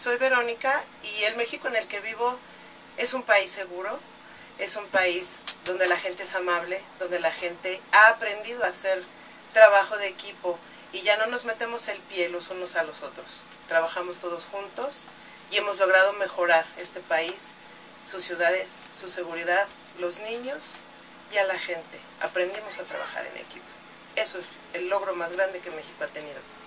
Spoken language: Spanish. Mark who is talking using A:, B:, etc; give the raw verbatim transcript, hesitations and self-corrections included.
A: Soy Verónica y el México en el que vivo es un país seguro, es un país donde la gente es amable, donde la gente ha aprendido a hacer trabajo de equipo y ya no nos metemos el pie los unos a los otros. Trabajamos todos juntos y hemos logrado mejorar este país, sus ciudades, su seguridad, los niños y a la gente. Aprendimos a trabajar en equipo. Eso es el logro más grande que México ha tenido.